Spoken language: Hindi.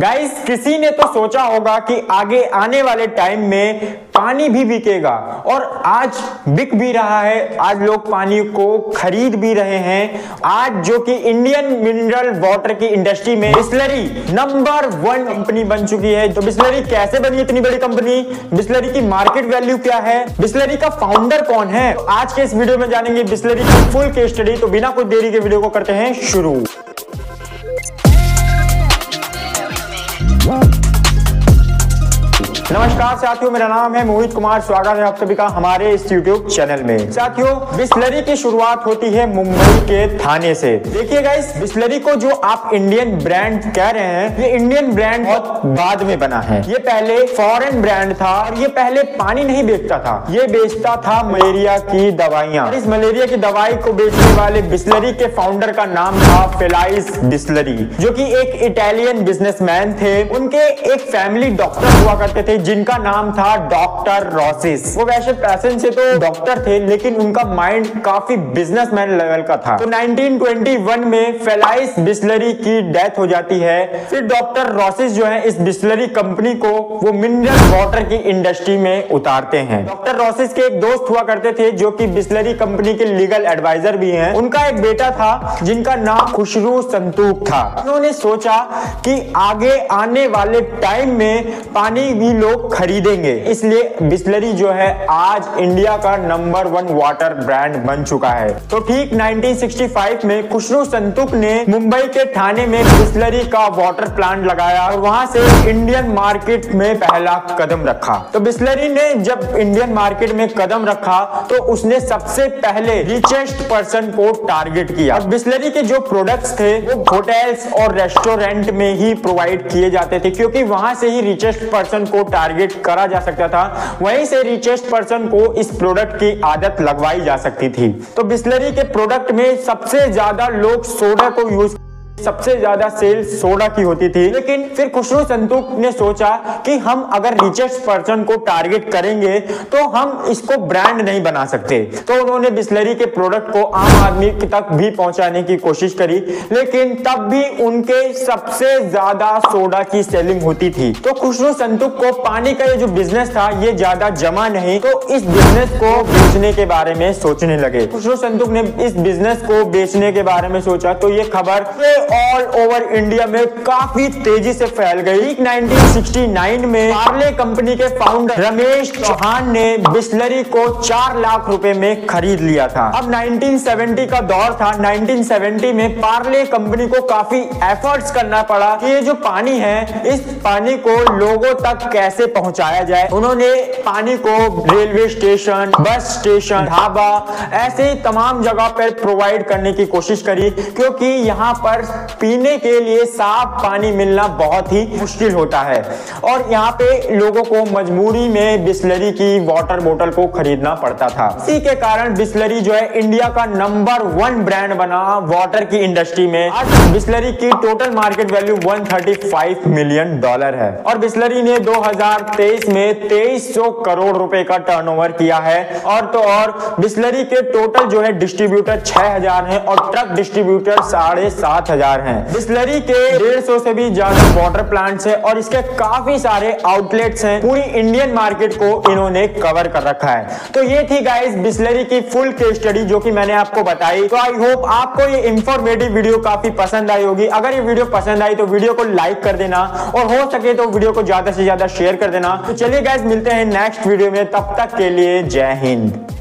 गाइस, किसी ने तो सोचा होगा कि आगे आने वाले टाइम में पानी भी बिकेगा, और आज बिक भी रहा है। आज लोग पानी को खरीद भी रहे हैं। आज जो कि इंडियन मिनरल वाटर की इंडस्ट्री में बिसलरी नंबर 1 कंपनी बन चुकी है। तो बिसलरी कैसे बनी इतनी बड़ी कंपनी, बिसलरी की मार्केट वैल्यू क्या है, बिसलरी का फाउंडर कौन है, तो आज के इस वीडियो में जानेंगे बिसलरी की फुल केस स्टडी। तो बिना कोई देरी के वीडियो को करते हैं शुरू। नमस्कार साथियों, मेरा नाम है मोहित कुमार। स्वागत है आप सभी का हमारे इस YouTube चैनल में। साथियों, बिसलरी की शुरुआत होती है मुंबई के थाने से। देखिए गाइस, बिसलरी को जो आप इंडियन ब्रांड कह रहे हैं, ये इंडियन ब्रांड बहुत बाद में बना है। ये पहले फॉरेन ब्रांड था और ये पहले पानी नहीं बेचता था, ये बेचता था मलेरिया की दवाइयां। इस मलेरिया की दवाई को बेचने वाले बिसलरी के फाउंडर का नाम था फेलाइस बिसलरी, जो कि एक इटालियन बिजनेसमैन थे। उनके एक फैमिली डॉक्टर हुआ करते थे जिनका नाम था डॉक्टर रॉसिस। वो वैसे पैशन से तो डॉक्टर थे, लेकिन उनका माइंड काफी बिजनेसमैन लेवल का था। तो 1921 में फेलाइस बिसलरी की डेथ हो जाती है। फिर डॉक्टर रॉसिस जो है इस बिसलरी कंपनी को वो मिनरल वाटर की इंडस्ट्री में उतारते हैं। डॉक्टर रॉसिस के एक दोस्त हुआ करते थे जो कि बिसलरी कंपनी के लीगल एडवाइजर भी हैं। उनका एक बेटा था जिनका नाम खुशरू संतूक था। उन्होंने सोचा कि आगे आने वाले टाइम में पानी भी लोग खरीदेंगे, इसलिए बिसलरी जो है आज इंडिया का नंबर 1 वाटर ब्रांड बन चुका है। तो ठीक 1965 में खुशरू संतुक ने मुंबई के ठाणे में बिसलरी का वाटर प्लांट लगाया और वहां से इंडियन मार्केट में पहला कदम रखा। तो बिसलरी ने जब इंडियन मार्केट में कदम रखा तो उसने सबसे पहले रिचेस्ट पर्सन को टारगेट किया। और बिसलरी के जो प्रोडक्ट्स थे वो होटल्स और रेस्टोरेंट में ही प्रोवाइड किए जाते थे, क्योंकि वहां से ही रिचेस्ट पर्सन को टारगेट करा जा सकता था। वहीं से रिचेस्ट पर्सन को इस प्रोडक्ट की आदत लगवाई जा सकती थी। तो बिसलरी के प्रोडक्ट में सबसे ज्यादा लोग सोडा को यूज, सबसे ज्यादा सेल सोडा की होती थी। लेकिन फिर खुशरू संतूक ने सोचा कि हम अगर रिचेस्ट पर्सन को टारगेट करेंगे तो हम इसको ब्रांड नहीं बना सकते। तो उन्होंने बिसलरी के प्रोडक्ट को आम आदमी तक भी पहुंचाने की कोशिश करी, लेकिन तब भी उनके सबसे ज्यादा सोडा की सेलिंग होती थी। तो खुशरू संतूक को पानी का ये जो बिजनेस था ये ज्यादा जमा नहीं, तो इस बिजनेस को बेचने के बारे में सोचने लगे। खुशरू संतूक ने इस बिजनेस को बेचने के बारे में सोचा तो ये खबर ऑल ओवर इंडिया में काफी तेजी से फैल गई। 1969 में पार्ले कंपनी के फाउंडर रमेश चौहान ने बिसलरी को 4 लाख रुपए में खरीद लिया था। अब 1970 का दौर था। 1970 में पार्ले कंपनी को काफी एफर्ट्स करना पड़ा कि ये जो पानी है, इस पानी को लोगों तक कैसे पहुंचाया जाए। उन्होंने पानी को railway station, bus station, dhaba, ऐसे ही तमाम जगह पर प्रोवाइड करने की कोशिश करी, क्योंकि यहाँ पर पीने के लिए साफ पानी मिलना बहुत ही मुश्किल होता है और यहाँ पे लोगों को मजबूरी में बिसलरी की वाटर बोतल को खरीदना पड़ता था। इसी के कारण बिसलरी जो है इंडिया का नंबर 1 ब्रांड बना वाटर की इंडस्ट्री में। आज बिसलरी की टोटल मार्केट वैल्यू $135 मिलियन है और बिसलरी ने 2023 में 2300 करोड़ रुपए का टर्नओवर किया है। और तो और बिसलरी के टोटल जो है डिस्ट्रीब्यूटर 6000 हैं और ट्रक डिस्ट्रीब्यूटर 7500 हैं। बिसलरी के 150 से भी ज्यादा वाटर प्लांट्स हैं और इसके काफी सारे आउटलेट्स हैं। पूरी इंडियन मार्केट को इन्होंने कवर कर रखा है। तो ये थी गाइस बिसलरी की फुल केस स्टडी जो कि मैंने आपको बताई। तो आई होप आपको ये इंफॉर्मेटिव वीडियो काफी पसंद आई होगी। अगर ये वीडियो पसंद आई तो वीडियो को लाइक कर देना और हो सके तो वीडियो को ज्यादा से ज्यादा शेयर कर देना। तो चलिए गाइस, मिलते हैं नेक्स्ट वीडियो में, तब तक के लिए जय हिंद।